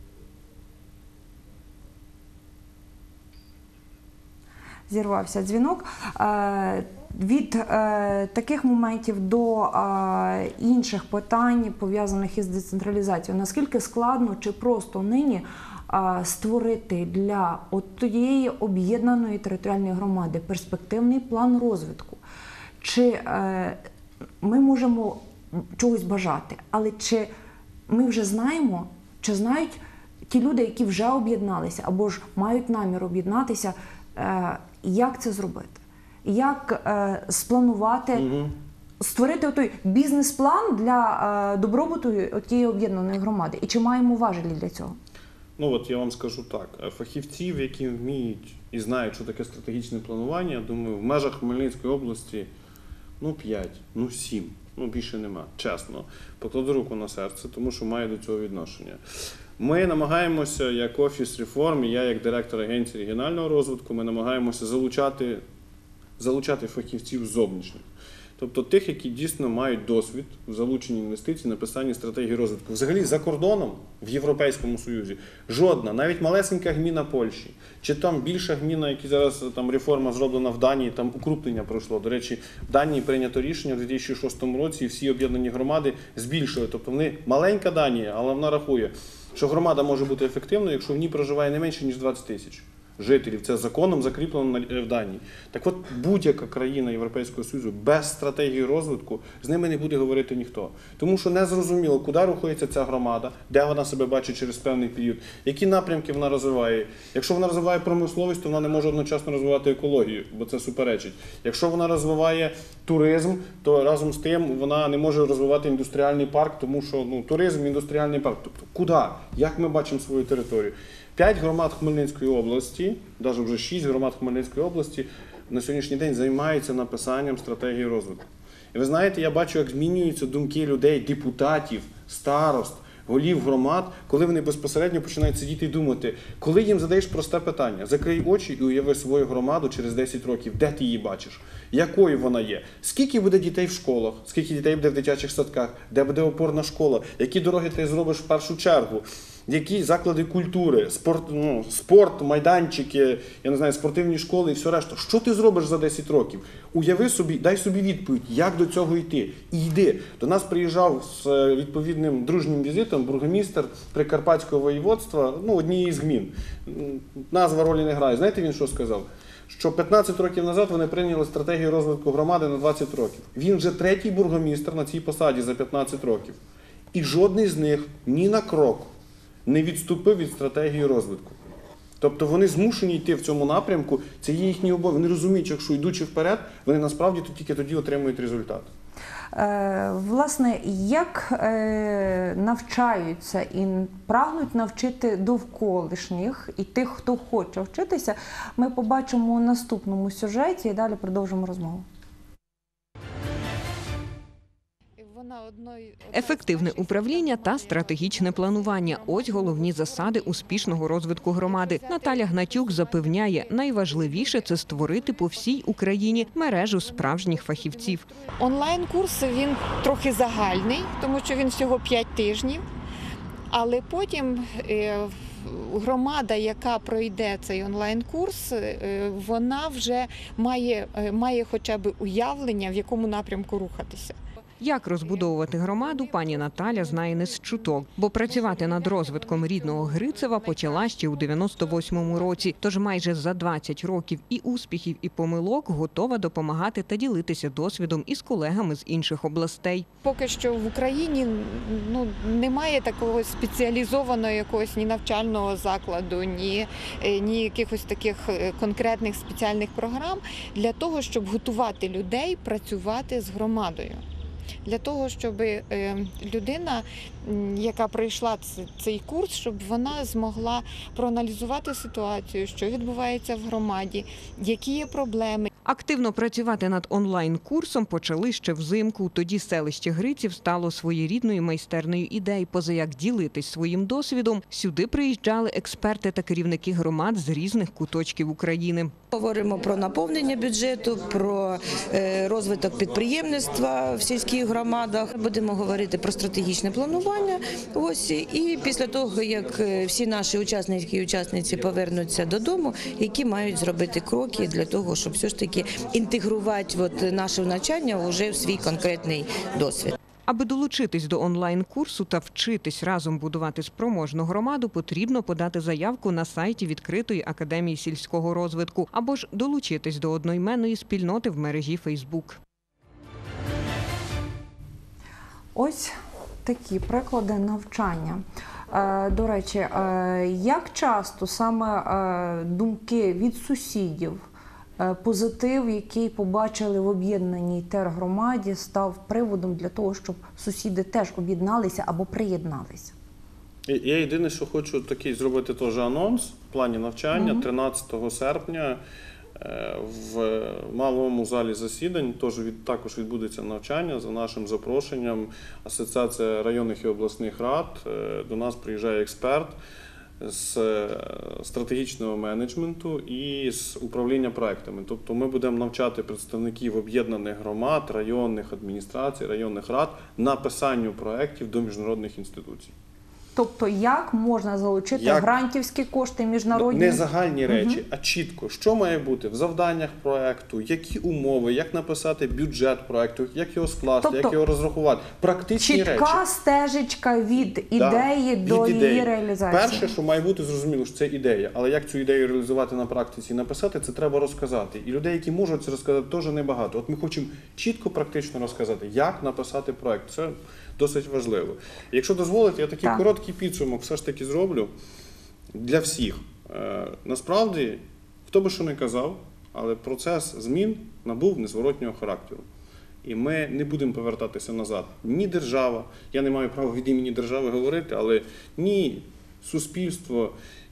Зірвався дзвінок. Від таких моментів до інших питань, пов'язаних із децентралізацією. Наскільки складно чи просто нині створити для тієї об'єднаної територіальної громади перспективний план розвитку? Чи ми можемо чогось бажати, але чи ми вже знаємо, чи знають ті люди, які вже об'єдналися або ж мають намір об'єднатися, як це зробити? Як спланувати, створити той бізнес-план для добробуту тієї об'єднаної громади? І чи маємо важелі для цього? Ну от я вам скажу так, фахівців, які вміють і знають, що таке стратегічне планування, думаю, в межах Хмельницької області 5, 7, більше нема, чесно. Покладу руку на серце, тому що маю до цього відношення. Ми намагаємося, як Офіс реформ, я як директор Агенції регіонального розвитку, ми намагаємося залучати фахівців зовнішніх. Тобто тих, які дійсно мають досвід в залученні інвестицій, написанні стратегії розвитку. Взагалі за кордоном, в Європейському Союзі, жодна, навіть малесенька гміна Польщі, чи там більша гміна, які зараз там реформа зроблена в Данії, там укрупнення пройшло. До речі, в Данії прийнято рішення у 2006 році, і всі об'єднані громади збільшили. Тобто вони маленька Данія, але вона рахує, що громада може бути ефективною, якщо в ній проживає не менше, ніж 20 тисяч. жителів. Це законом закріплено в Данії. Так от, будь-яка країна Європейського Союзу без стратегії розвитку, з ними не буде говорити ніхто. Тому що не зрозуміло, куди рухається ця громада, де вона себе бачить через певний період, які напрямки вона розвиває. Якщо вона розвиває промисловість, то вона не може одночасно розвивати екологію, бо це суперечить. Якщо вона розвиває туризм, то разом з тим вона не може розвивати індустріальний парк, тому що туризм, індустріальний парк. Тобто, куди? Як ми бачимо свою територію? 5 громад Хмельницької області, навіть вже 6 громад Хмельницької області на сьогоднішній день займаються написанням стратегії розвитку. І ви знаєте, я бачу, як змінюються думки людей, депутатів, старост, голів громад, коли вони безпосередньо починають сидіти і думати, коли їм задаєш просте питання, закрий очі і уяви свою громаду через 10 років, де ти її бачиш, якою вона є, скільки буде дітей в школах, скільки дітей буде в дитячих садках, де буде опорна школа, які дороги ти зробиш в першу чергу, які заклади культури, спорт, майданчики, я не знаю, спортивні школи і все решта. Що ти зробиш за 10 років? Уяви собі, дай собі відповідь, як до цього йти. І йди. До нас приїжджав з відповідним дружнім візитом бургомістр Прикарпатського воєводства, однієї з гмін. Назва ролі не грає. Знаєте, він що сказав? Що 15 років назад вони прийняли стратегію розвитку громади на 20 років. Він вже 3-й бургомістр на цій посаді за 15 років. І жодний з них ні на крок не відступив від стратегії розвитку. Тобто вони змушені йти в цьому напрямку, це є їхній обов'язок. Вони розуміють, якщо йдучи вперед, вони насправді тільки тоді отримують результат. Власне, як навчаються і прагнуть навчити довколишніх і тих, хто хоче вчитися, ми побачимо у наступному сюжеті і далі продовжимо розмову. Ефективне управління та стратегічне планування – ось головні засади успішного розвитку громади. Наталя Гнатюк запевняє, найважливіше – це створити по всій Україні мережу справжніх фахівців. Онлайн-курс, він трохи загальний, тому що він всього 5 тижнів, але потім громада, яка пройде цей онлайн-курс, вона вже має хоча б уявлення, в якому напрямку рухатися. Як розбудовувати громаду, пані Наталя знає не з чуток, бо працювати над розвитком рідного Грицева почала ще у 98-му році. Тож майже за 20 років і успіхів, і помилок готова допомагати та ділитися досвідом із колегами з інших областей. Поки що в Україні немає такого спеціалізованого якогось ні навчального закладу, ні якихось таких конкретних спеціальних програм для того, щоб готувати людей працювати з громадою. Для того, щоб людина, яка пройшла цей курс, щоб вона змогла проаналізувати ситуацію, що відбувається в громаді, які є проблеми. Активно працювати над онлайн-курсом почали ще взимку. Тоді селище Гриців стало своєрідною майстерною ідей. Поза як ділитись своїм досвідом, сюди приїжджали експерти та керівники громад з різних куточків України. Говоримо про наповнення бюджету, про розвиток підприємництва в сільських громадах. Будемо говорити про стратегічне планування. Ось, і після того, як всі наші учасники і учасниці повернуться додому, які мають зробити кроки для того, щоб все ж таки інтегрувати наше навчання вже в свій конкретний досвід. Аби долучитись до онлайн-курсу та вчитись разом будувати спроможну громаду, потрібно подати заявку на сайті відкритої академії сільського розвитку або ж долучитись до одноіменної спільноти в мережі Facebook. Ось такі приклади навчання. До речі, як часто саме думки від сусідів, позитив, який побачили в об'єднаній тергромаді, став приводом для того, щоб сусіди теж об'єдналися або приєдналися? Я єдине, що хочу такий зробити теж анонс в плані навчання. 13 серпня в малому залі засідань також відбудеться навчання за нашим запрошенням. Асоціація районних і обласних рад, до нас приїжджає експерт з стратегічного менеджменту і з управління проектами. Тобто ми будемо навчати представників об'єднаних громад, районних адміністрацій, районних рад написанню проєктів до міжнародних інституцій. Тобто, як можна залучити грантівські кошти міжнародні? Не загальні речі, а чітко, що має бути в завданнях проекту, які умови, як написати бюджет проекту, як його скласти, Тобто, як його розрахувати. Практичні речі. Чітка стежечка від ідеї до її реалізації. Перше, що має бути, зрозуміло, що це ідея. Але як цю ідею реалізувати на практиці і написати, це треба розказати. І людей, які можуть це розказати, теж небагато. От ми хочемо чітко, практично розказати, як написати проект. Це досить важливо. Якщо дозволите, я такий короткий підсумок все ж таки зроблю для всіх. Насправді, хто би що не казав, але процес змін набув незворотнього характеру. І ми не будемо повертатися назад. Ні держава, я не маю права від імені держави говорити, але ні суспільство,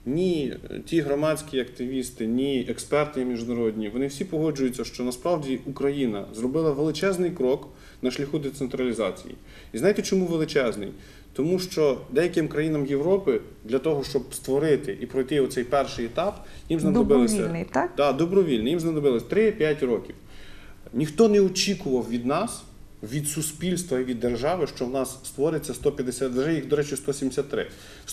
ні ті громадські активісти, ні експерти міжнародні, вони всі погоджуються, що насправді Україна зробила величезний крок на шляху децентралізації. І знаєте, чому величезний? Тому що деяким країнам Європи для того, щоб створити і пройти оцей перший етап, їм знадобилося... Добровільний, так? Так, добровільний. Їм знадобилось 3-5 років. Ніхто не очікував від нас, від суспільства і від держави, що в нас створиться 150, вже їх, до речі, 173,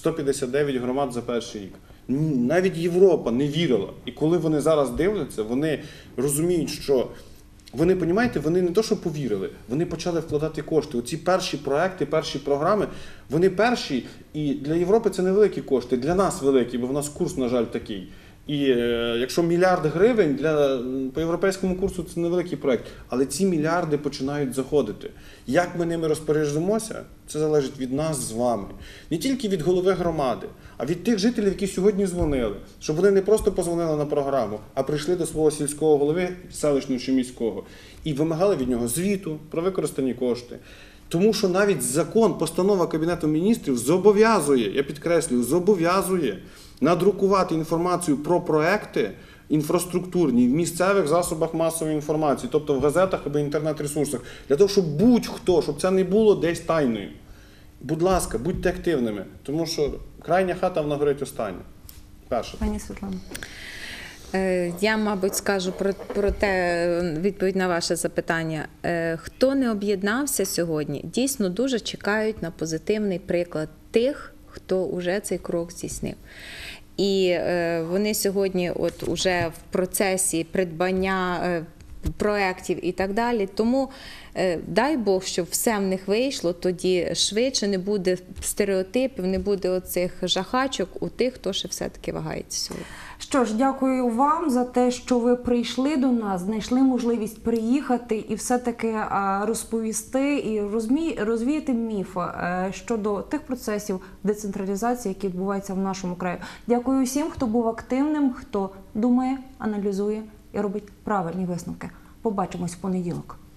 159 громад за перший рік. Навіть Європа не вірила. І коли вони зараз дивляться, вони розуміють, що вони, розумієте, вони не то, що повірили, вони почали вкладати кошти. Оці перші проекти, перші програми, вони перші, і для Європи це невеликі кошти, для нас великі, бо в нас курс, на жаль, такий. І якщо мільярд гривень по європейському курсу це невеликий проєкт, але ці мільярди починають заходити. Як ми ними розпоряджемося, це залежить від нас з вами. Не тільки від голови громади, а від тих жителів, які сьогодні дзвонили. Щоб вони не просто позвонили на програму, а прийшли до свого сільського голови, селищного чи міського, і вимагали від нього звіту про використані кошти. Тому що навіть закон, постанова Кабінету Міністрів зобов'язує, я підкреслюю, зобов'язує надрукувати інформацію про проекти інфраструктурні в місцевих засобах масової інформації, тобто в газетах або інтернет-ресурсах, для того, щоб будь-хто, щоб це не було десь тайною. Будь ласка, будьте активними, тому що крайня хата, вона горить остання. Перше. Пані Світлана. Я, мабуть, скажу про те, відповідь на ваше запитання. Хто не об'єднався сьогодні, дійсно дуже чекають на позитивний приклад тих, хто вже цей крок здійснив. І вони сьогодні от уже в процесі придбання проєктів і так далі. Тому дай Бог, щоб все в них вийшло, тоді швидше не буде стереотипів, не буде оцих жахачок у тих, хто ще все-таки вагається сьогодні. Що ж, дякую вам за те, що ви прийшли до нас, знайшли можливість приїхати і все-таки розповісти і розвіяти міф щодо тих процесів децентралізації, які відбуваються в нашому краї. Дякую всім, хто був активним, хто думає, аналізує і робить правильні висновки. Побачимось в понеділок.